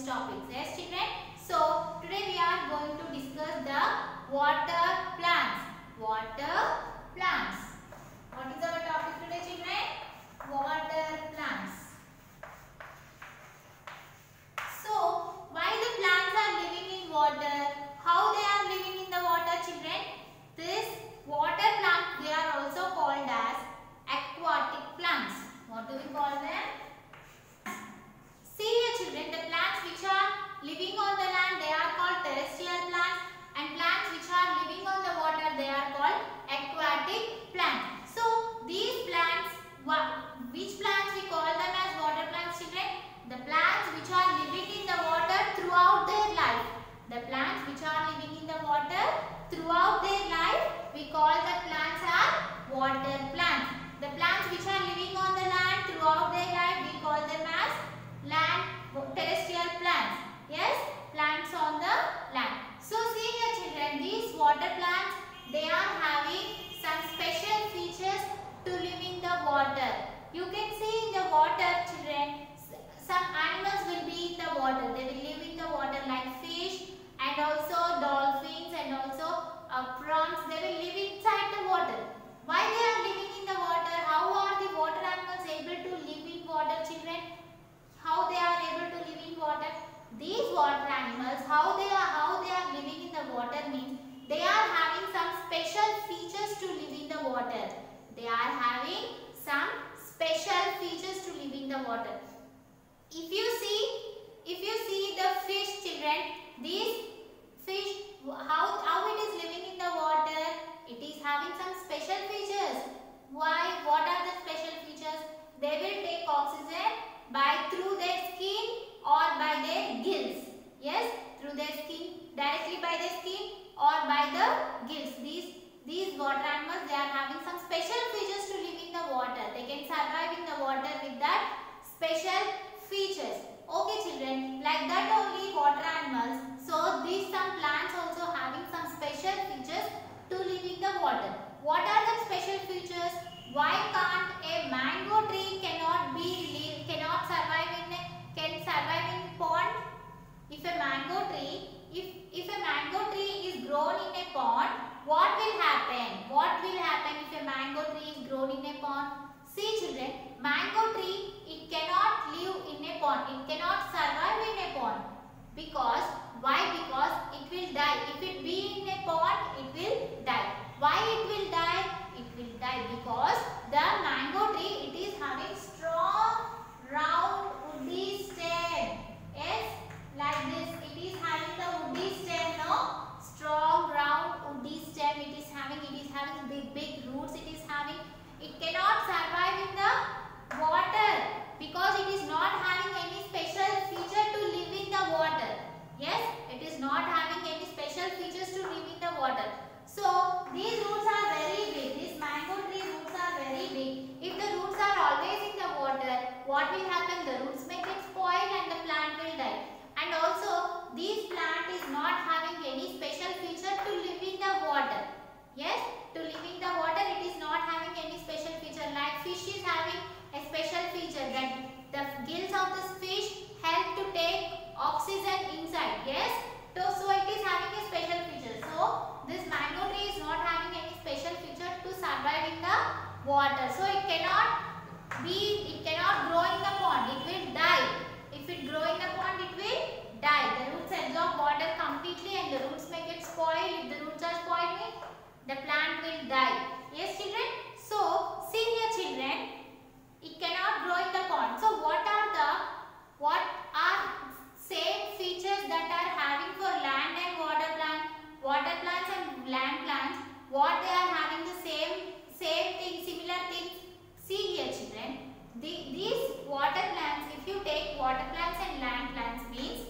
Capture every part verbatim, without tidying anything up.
topics. Yes, children. So today we are going to discuss the water plants. Water plants. What is our topic today, children? Water plants. So why the plants are living in water? How they are living in the water, children? This water plants, they are also called as aquatic plants. What do we call them? See here, children, the plants which are living on the land, they are called terrestrial plants, and plants which are living on the water, they are called aquatic plants. So these plants, which plants we call them as water plants, children? The plants which are living in the water throughout their life. The plants which are living in the water throughout their life, we call the plants are water plants. The plants which are living on the land throughout their life, we call them as land terrestrial plants. Yes, plants on the land. So see here, children, these water plants, they are having some special features to live in the water. You can see in the water, children, some animals will be in the water. They will live in the water like fish and also dolphins and also uh, prawns. They will live inside the water. Why they are living in the water? How are the water animals able to live in water, children? How they are able to live in water? These water animals, how they are how they are living in the water means they are having some special features to live in the water. They are having some special features to live in the water. If you see, if you see the fish, children, these fish, how how it is living in the water? It is having some special features. Why? What are the special features? They will take oxygen by through their skin or by their gills. Yes, through their skin, directly by their skin or by the gills. These these water animals, they are having some special features to live in the water. They can survive in the water with that special features. Okay, children, like that only water animals. So these some plants also having some special features to live in the water. What are the special features? Why can't a mango tree cannot be live, cannot survive in a, can survive in pond? If a mango tree, if if a mango tree is grown in a pond, what will happen? What will happen if a mango tree is grown in a pond? See, children, mango tree, it cannot live in a pond. It cannot survive in a pond. Because why? Because it will die. If it be in a pond, it will die. Why it will die? It will die because the mango tree, it is having strong round woody stem. Yes, like this. It is having the woody stem, no? Strong round woody stem. It is having. It is having big big roots. It is having. It cannot survive in the water because it is not having any special feature to live in the water. Yes, it is not having any special features to live in the water. So these roots are very big. These mango tree roots are very big. If the roots are always in the water, what will happen? The roots may get spoiled and the plant will die. And also, this plant is not having any special feature to live in the water. Yes, to live in the water, it is not having any special feature. Like fish is having a special feature that the gills of this fish help to take oxygen inside. Yes, so, so it is having a special feature. So this mango tree is not having any special feature to survive in the water. So it cannot be, it cannot grow in the pond. It will die. If it grow in the pond, it will die. The roots absorb water completely and the roots may get spoiled. If the roots are spoiled, the plant will die. Yes, children. So see here, children, it cannot grow in the pond. So what are the, what are same features that are having for land and water plants? Water plants and land plants, what they are having the same same thing, similar things. See here, children, the, these water plants, if you take water plants and land plants means,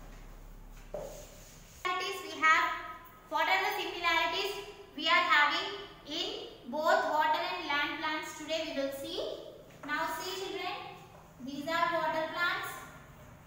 that is we have, what are the similarities we are having in both water and land plants? Today we will see. Now see, children, these are water plants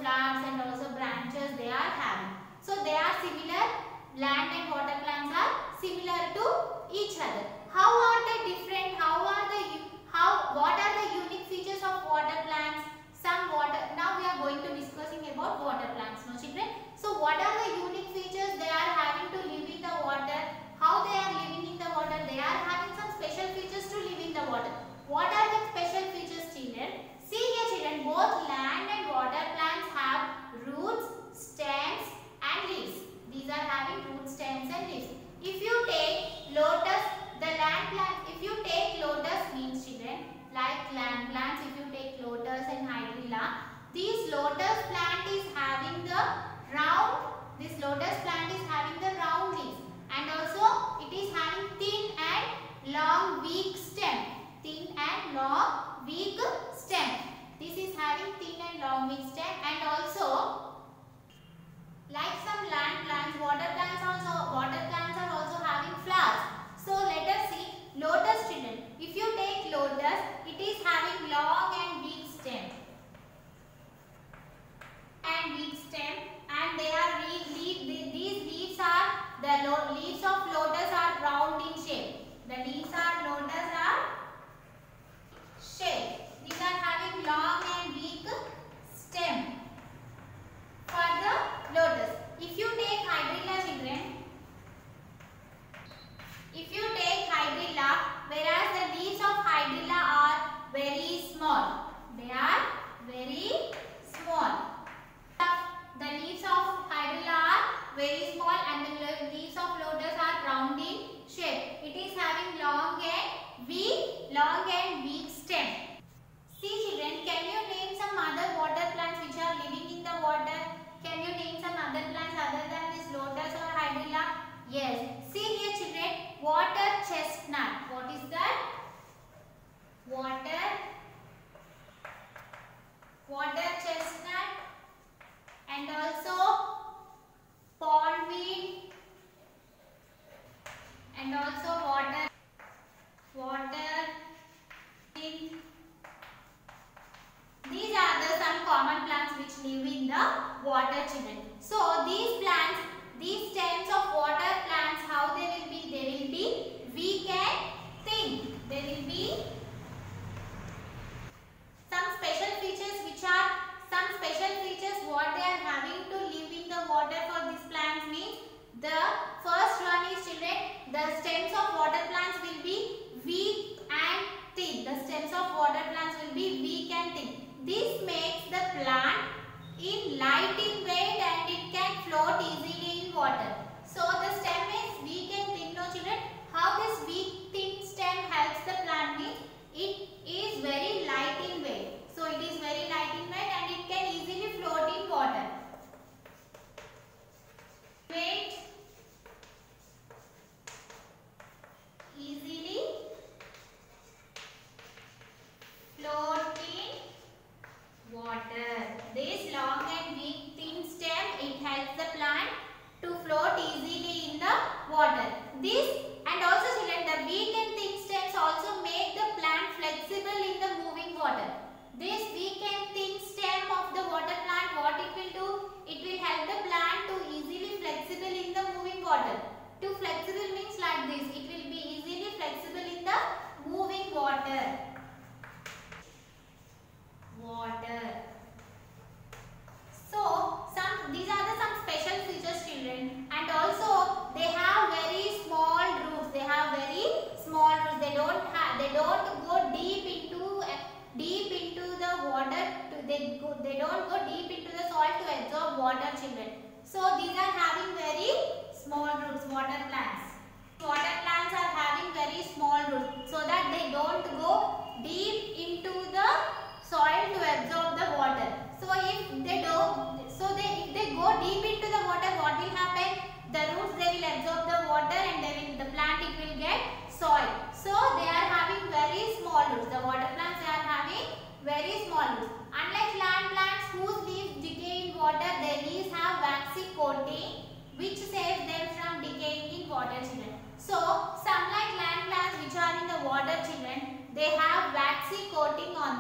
flowers and also branches they are having. So they are similar. Land and water plants are similar to each other. How are they different? How are the how what are the unique features of water plants? Some water. Now we are going to discussing about water plants, no children. So what are the unique features they are having to live in the water? How they are living in the water? They are having some special features to live in the water. What are the special features, children? See here, children. Both land and water plants have roots, stems, and leaves. These are having roots, stems, and leaves. If you take lotus, the land plant. If you take lotus means, children, like land plants. If you take lotus and hydrilla, this lotus plant is having the round. This lotus plant is having the round leaves, and also it is having thin and long, weak stem. Thin and long, weak stem. This is having thin and long, weak stem, and also like some land plants, water plants also water plants are also having flowers. So let us see lotus, children. If you take lotus, it is having long and weak stem. And weak stem, and they are leaf, leaf, these leaves are the leaves of lotus are round in shape. The leaves are lotus are shape. These are having long and weak stem for the lotus. If you take hydrilla, children, if you take hydrilla, whereas the leaves of hydrilla are very small. They are very small. The leaves of hydrilla are very small, and the leaves of lotus are round in shape. It is having long and weak, long and weak stem. See, children, can you name some other water plants which are living in the water? Can you name some other plants other than this lotus or hydrilla? Yes. See here, children, water chestnut. What is that? Water, water chestnut, and also pondweed, and also water, water. These are the some common plants which live in the water, children. So these plants, these stems of water plants, how they will be? They will be weak and thin. They will be some special features which are some special features what they are having to live in the water for these plants means the first one is, children, the stems of water plants will be weak and thin. The stems of water plants will be weak and thin. This makes the plant in light in weight and it can float easily in water. So the stem is weak and thin, no children. How this weak thin stem helps the plant means it is very light in weight. So it is very light in weight and it can easily float in water. Weight, easily float in water. This long and weak thin stem, it helps the plant to float easily in the water. This and also, children, the weak and thin stems also make the plant flexible in the moving water. This weak and thin stem of the water plant, what it will do? It will help the plant to easily flexible in the moving water. To flexible means like this. It will be easily flexible in the moving water. Water. So, some these are the some special features, children, and also they have very small roots. They have very small roots. They don't have. They don't go deep into uh, deep into the water. To, they go. They don't go deep into the soil to absorb water, children. So these are having very small roots. Water plants. Water plants are having very small roots, so that they don't go deep into the soil to absorb the water. So if they don't, so they if they go deep into the water, what will happen? The roots, they will absorb the water and they will the plant it will get soil. So they are having very small roots. The water plants, they are having very small roots. Unlike land plants whose leaves decay in water, their leaves have waxy coating which saves them from decaying in water, children. So some like land plants which are in the water, children, they have waxy coating on them.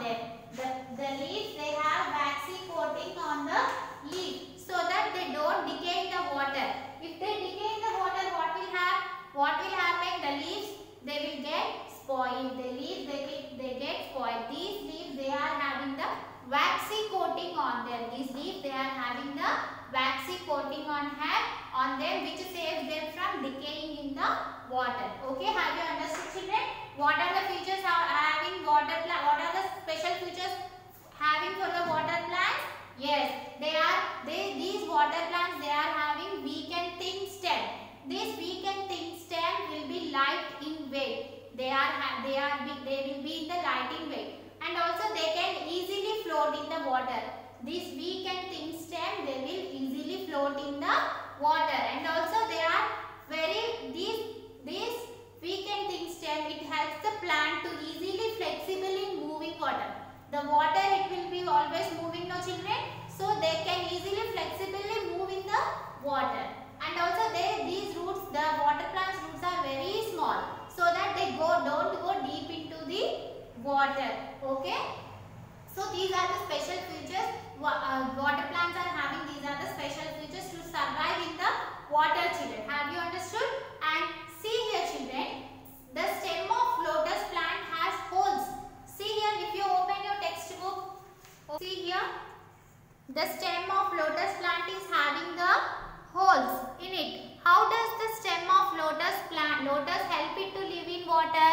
The, the leaves, they have waxy coating on the leaf so that they don't decay in the water. If they decay in the water, what will happen? What will happen? The leaves, they will get spoiled. The leaves, they will, they get spoiled. These leaves, they are having the waxy coating on them. These leaves, they are having the waxy coating on have on them, which saves them from decaying in the water. Okay, have you understood, children? What are the features of having water plant? What are the special features having for the water plants? Yes, they are they these water plants, they are having weak and thin stem. This weak and thin stem will be light in weight. They are they are they will be in the light in weight, and also they can easily float in the water. This weak and thin stem, they will easily float in the water, and also they are very these these weak and thin stem, it helps the plant to easily flexible in moving water. The water, it will be always moving, no children, so they can easily flexibly move in the water. And also they these roots, the water plants roots are very small, so that they go don't go deep into the water. Okay, so these are the special features uh, water plants are having. These are the special features to survive in the water, children. Have you understood? And see here, children, the stem of lotus plant has holes. See here, if you open your textbook, see here, the stem of lotus plant is having the holes in it. How does the stem of lotus plant, lotus help it to live in water?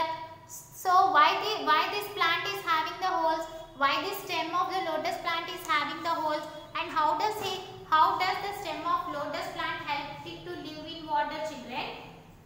So why the why this plant is having the holes? Why the stem of the lotus plant is having the holes? And how does it? How does the stem of lotus plant help it to live in water, children?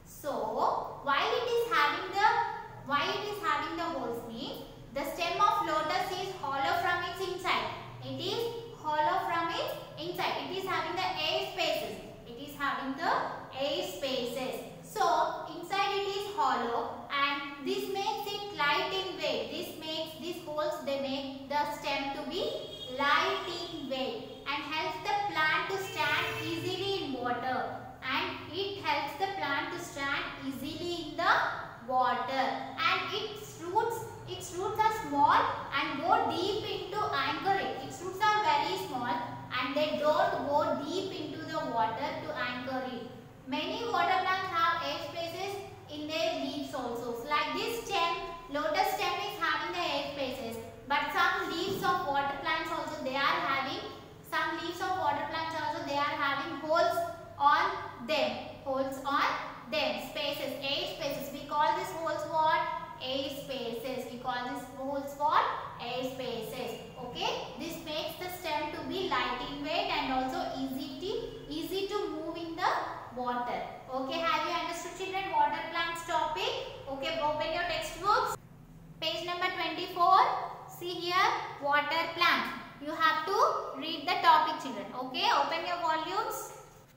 So while it is having the why it is having the holes means the stem of lotus is hollow from its inside. It is hollow from its inside. It is having the air spaces. It is having the air spaces. So inside it is hollow, and this makes it light in weight. This makes these holes, they make the stem to be light in weight and helps the plant to stand easily in water. And it helps the plant to stand easily in the water. And its roots, its roots are small and go deep into anchor it. Its roots are very small and they don't go deep into the water to anchor it. Many water plants have air spaces in their leaves also. So like this stem, lotus stem is having the air spaces. But some leaves of water plants also, they are having, some leaves of water plants also, they are having holes on them. Holes on them. Spaces, air spaces. We call these holes what? Air spaces. We call these holes what? Air spaces. Okay. This makes the stem to be light in weight and also easy to, easy to move in the water. Okay. Have you understood, children, water plants topic? Okay. Open your textbooks. Page number twenty-four. See here, water plants. You have to read the topic, children. Okay. Open your volumes.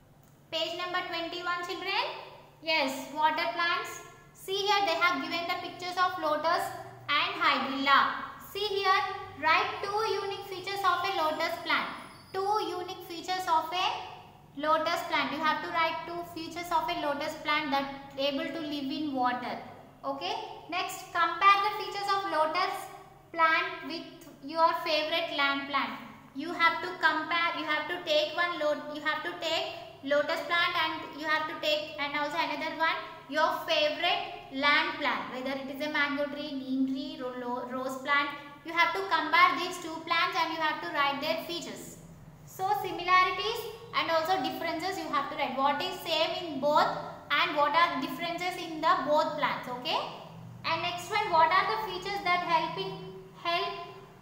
Page number twenty-one, children. Yes, water plants. See here, they have given the pictures of lotus and hydrilla. See here, write two unique features of a lotus plant. Two unique features of a lotus plant. You have to write two features of a lotus plant that able to live in water. Okay. Next, compare the features of lotus plant with your favorite land plant. You have to compare. You have to take one load. You have to take lotus plant and you have to take and also another one your favorite land plant, whether it is a mango tree, neem tree, ro rose plant. You have to compare these two plants and you have to write their features. So similarities and also differences you have to write. What is same in both and what are differences in the both plants. Okay. And next one, what are the features that help in help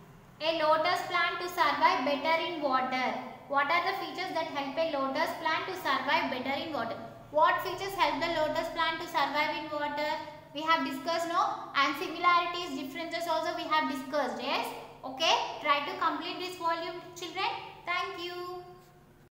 a lotus plant to survive better in water? What are the features that help a lotus plant to survive better in water? What features help the lotus plant to survive in water? We have discussed, no? And similarities, differences also we have discussed, yes? Okay? Try to complete this volume, children. Thank you.